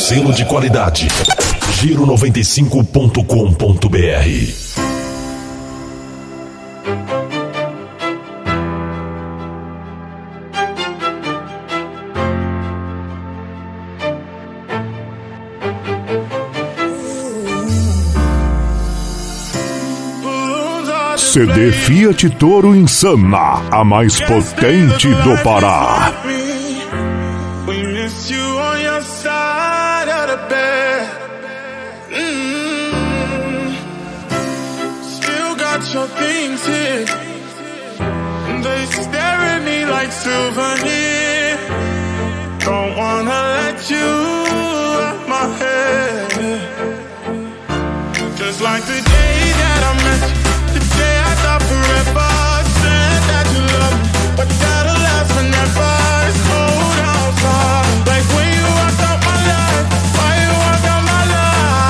selo de qualidade. Giro95.com.br. CD Fiat Toro Insana, a mais potente do Pará. Your things here, and they stare at me like souvenir. Don't wanna let you out my head. Just like the day that I met you, the day I thought forever. Said that you love me, but that'll last forever. It's cold outside, like when you walked out my life. Why you walked out my life?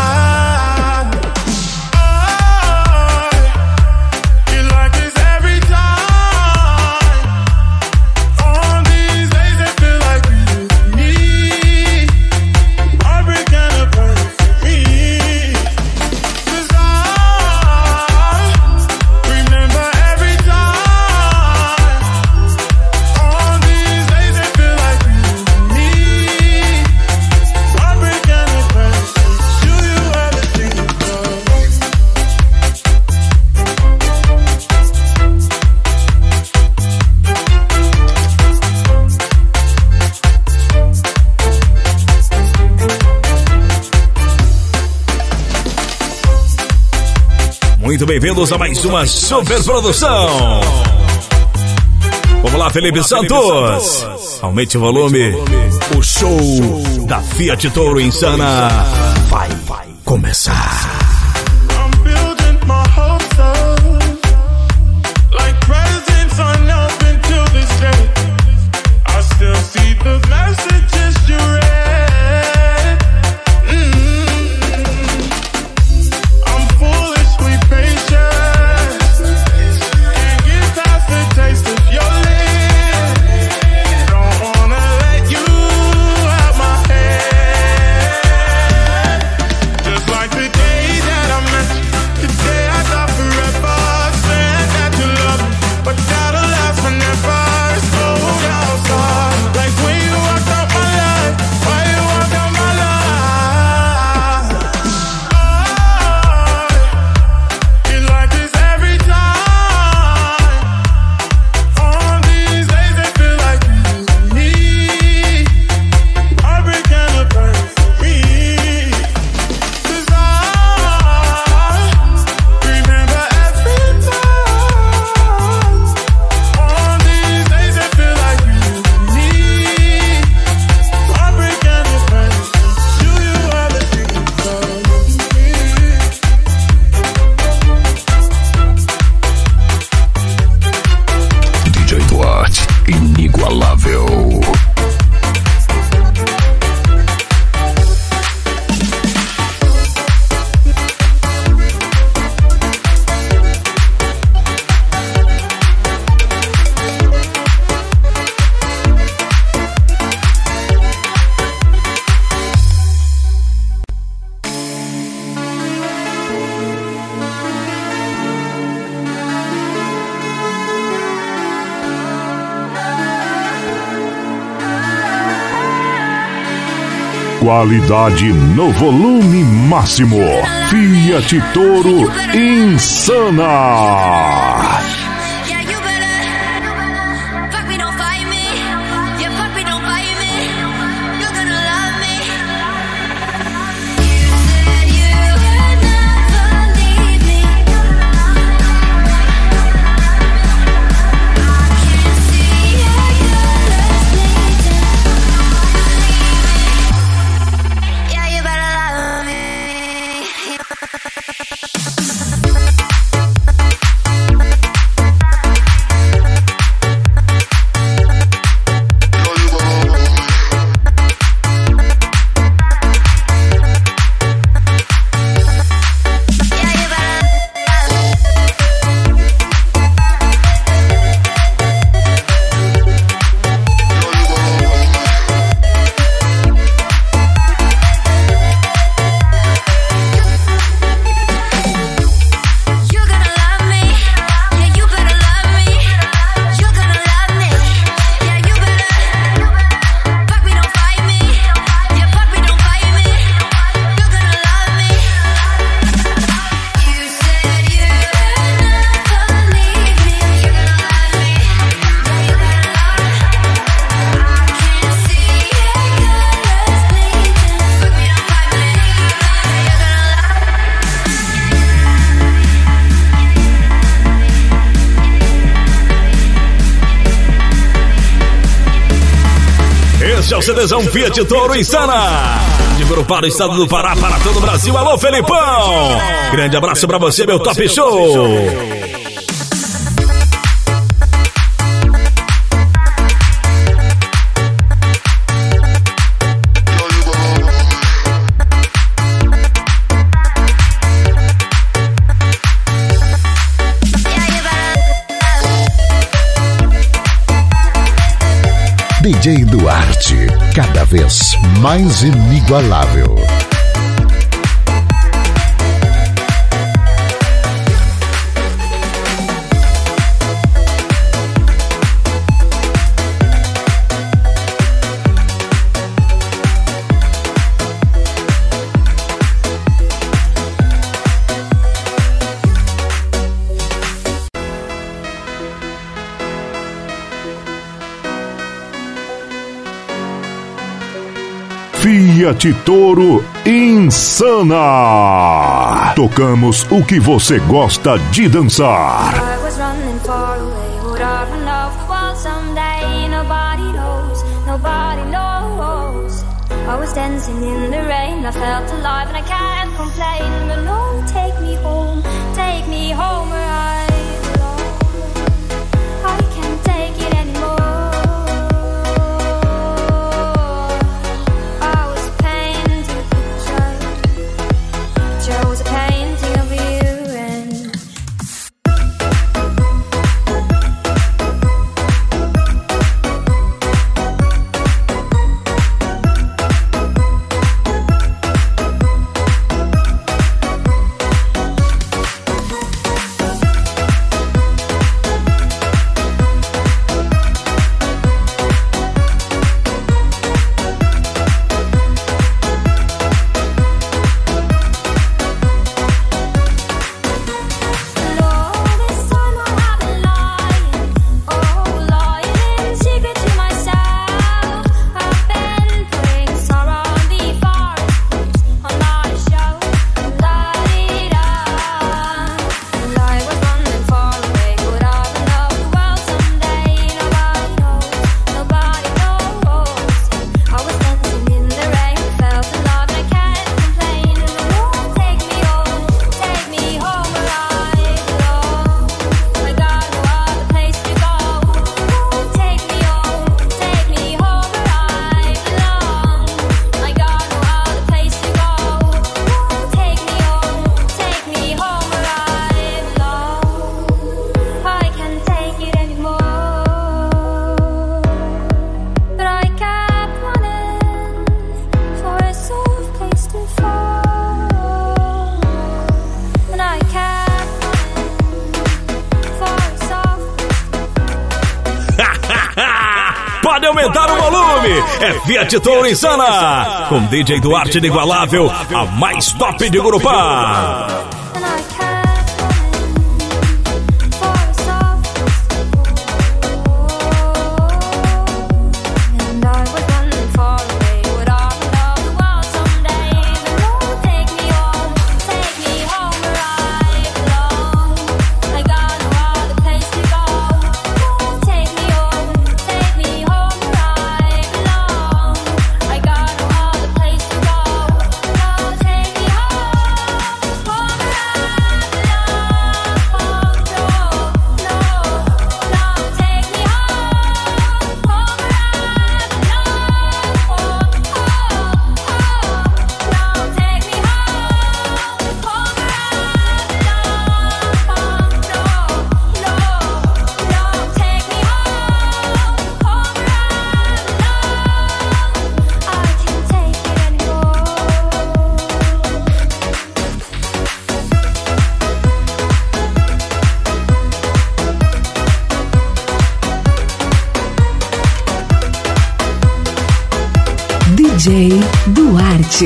Muito bem-vindos a mais uma super produção. Vamos lá, Felipe Santos. Aumente o volume. O show da Fiat Toro Insana vai começar. Qualidade no volume máximo. Fiat Toro Insana. Este é o CDzão Fiat Toro Insana. De Grupar o estado do Pará para todo o Brasil. Alô, Felipão. Grande abraço pra você, meu Top Show. DJ Duarte, cada vez mais inigualável. Fiat Toro Insana. Tocamos o que você gosta de dançar. I was dancing in the rain, I felt alive and I can't complain. But no, take me home where I belong. I can't take it anymore. Pode aumentar o volume. É Fiat Toro Insana. Com DJ Duarte Inigualável, a mais top de Gurupá. DJ Duarte.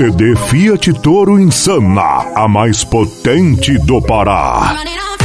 CD Fiat Toro Insana, a mais potente do Pará.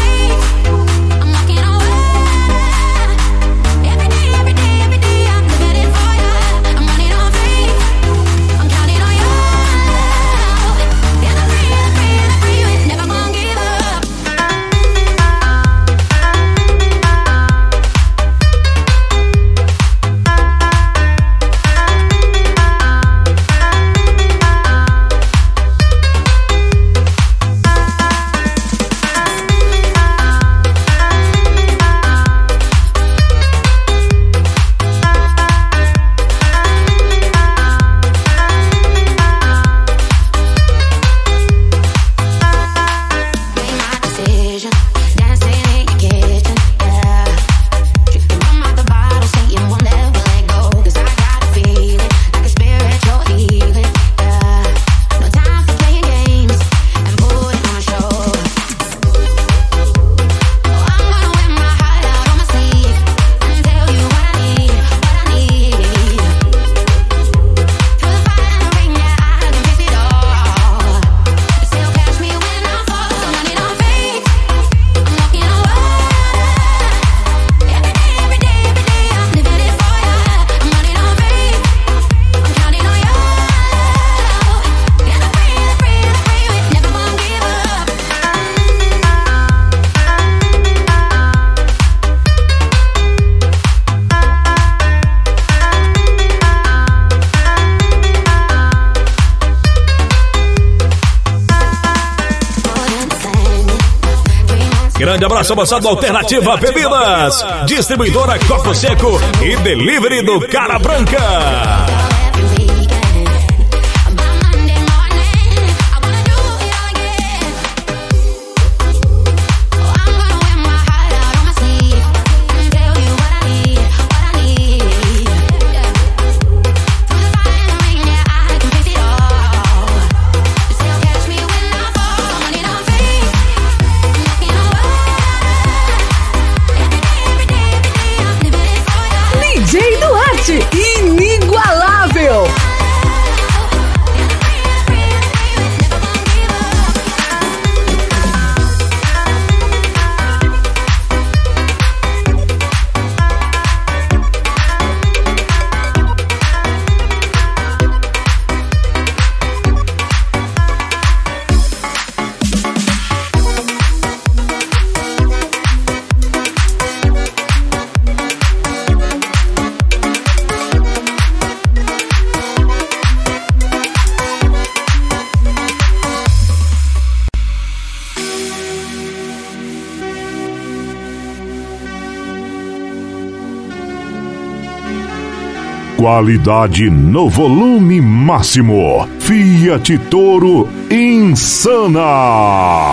Grande abraço, moçada Alternativa Bebidas, distribuidora Copo Seco e delivery do Cara Branca. Inigualável! Qualidade no volume máximo. Fiat Toro Insana.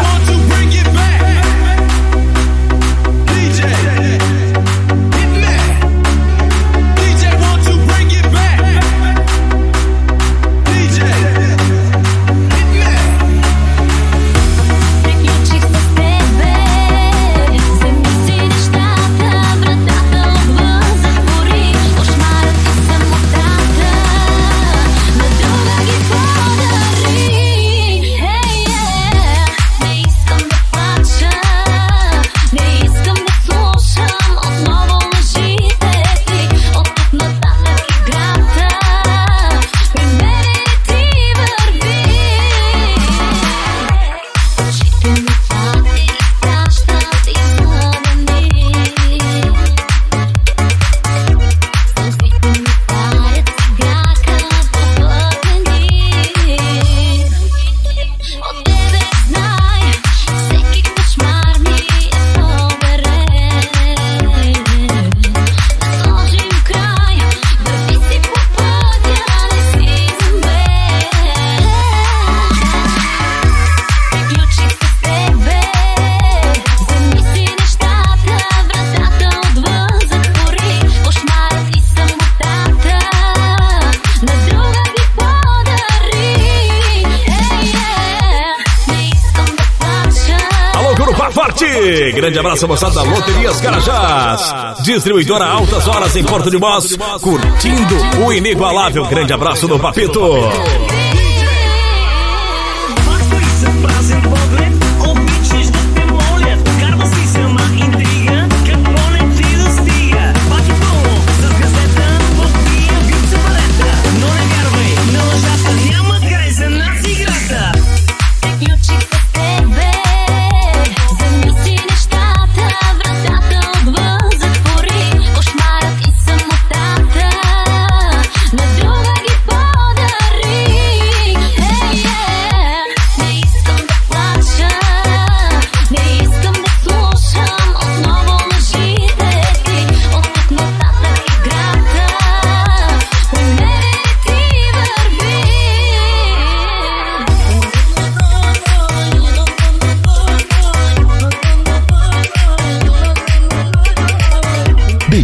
Grande abraço, moçada da Loterias Carajás, distribuidora Altas Horas em Porto de Mós, curtindo o inigualável. Grande abraço do Papito.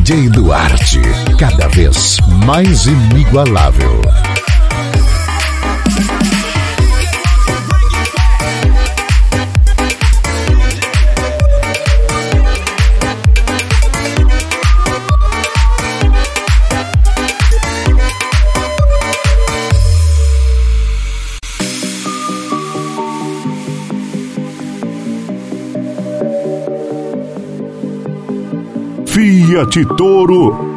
DJ Duarte, cada vez mais inigualável. Fiat Toro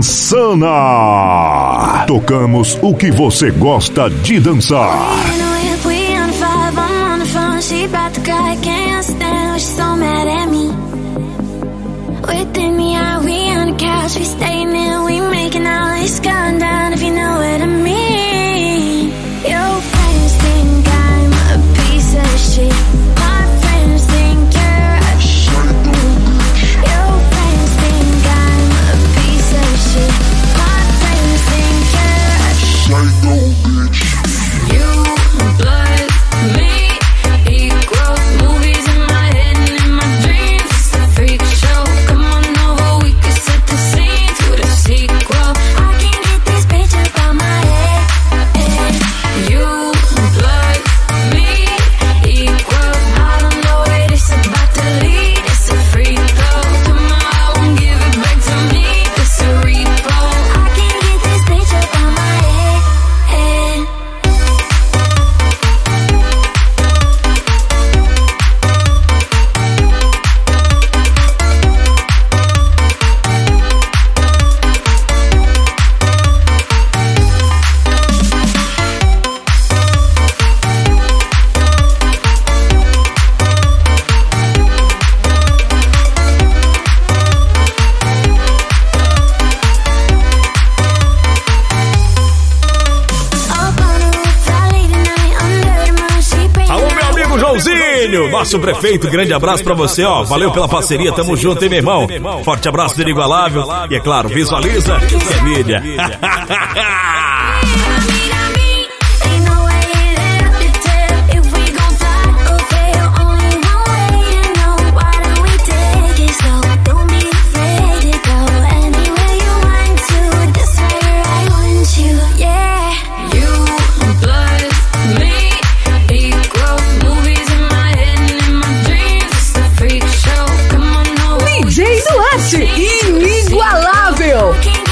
Insana. Tocamos o que você gosta de dançar. Nosso prefeito, grande abraço pra você, ó. Valeu pela parceria, tamo junto, hein, meu irmão? Forte abraço do Inigualável. E é claro, visualiza e é mídia. Inigualável!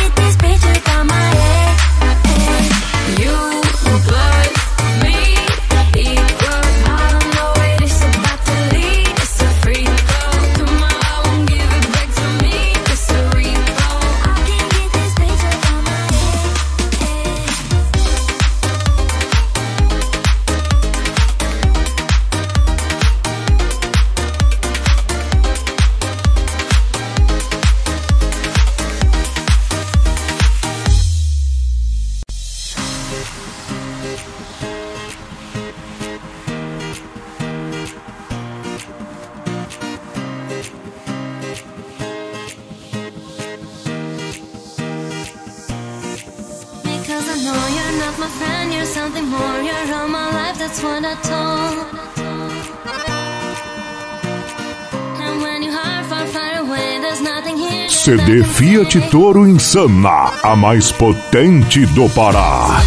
CD Fiat Toro Insana, a mais potente do Pará.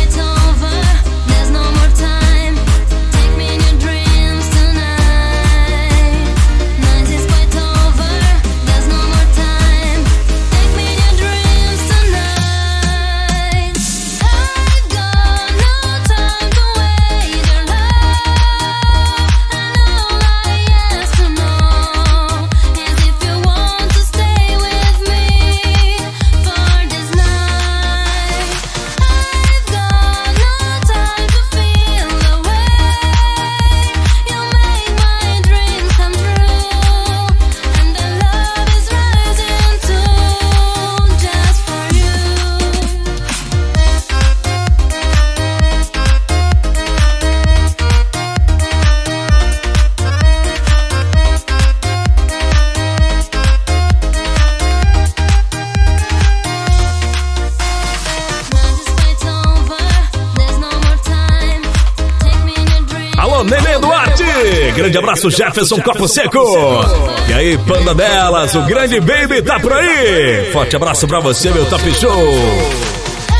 Nenê Duarte, Grande abraço, Jefferson Copo Seco. E aí, panda delas, o grande Baby tá por aí. Forte abraço pra você, meu Top Show.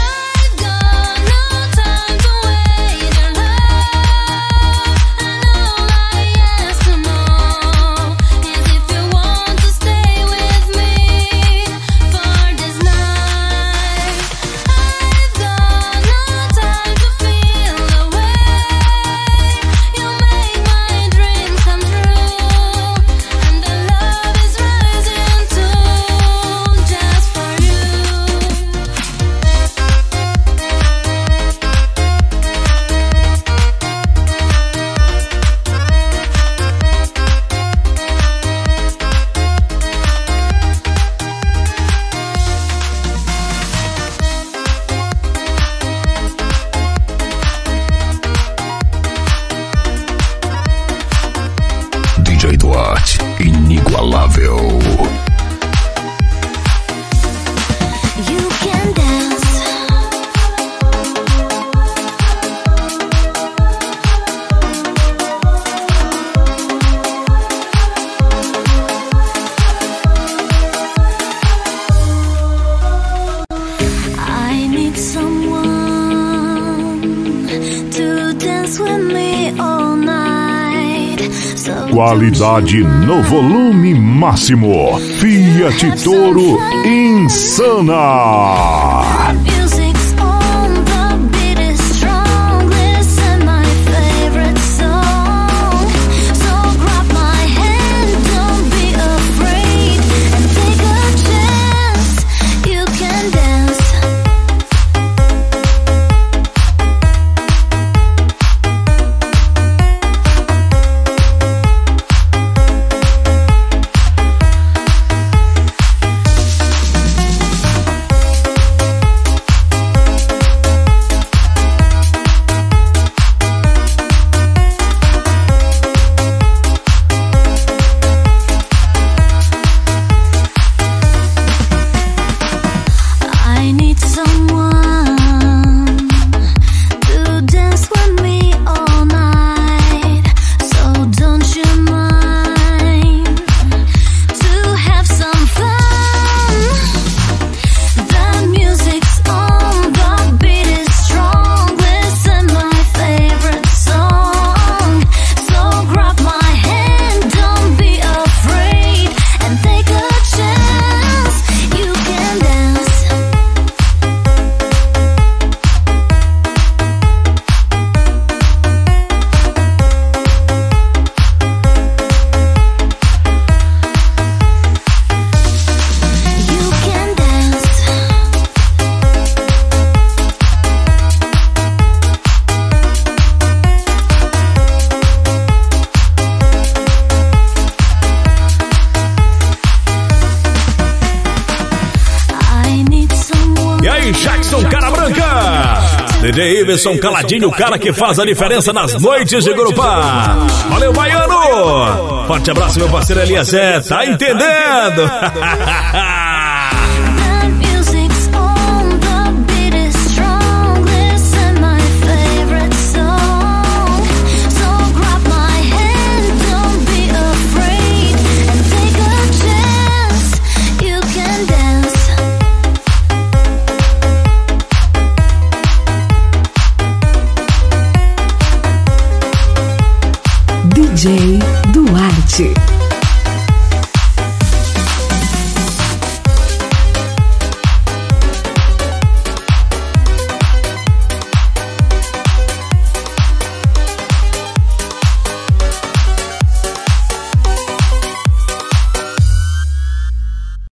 DJ Duarte, inigualável. You can dance. I need someone to dance with me all night. Qualidade no volume máximo. Fiat Toro Insana. Music's on, the beat is strong. Listen my favorite song. So grab my hand, don't be afraid, and take a chance. You can dance. I need someone to dance with me all night. So don't you mind to have some fun? The music's on, the beat is strong. Listen my favorite song. So grab my hand, don't be afraid, and take a chance. You can dance. You can dance. I need someone. E aí, Jackson Cara Branca. DJ Iverson Caladinho, o cara que faz a diferença nas noites de Gurupá. Valeu, baiano. Forte abraço, meu parceiro Eliezer. Tá entendendo? The music's on, the beat is strong. Listen my favorite song. So grab my hand, don't be afraid, and take a chance. You can dance. DJ Duarte.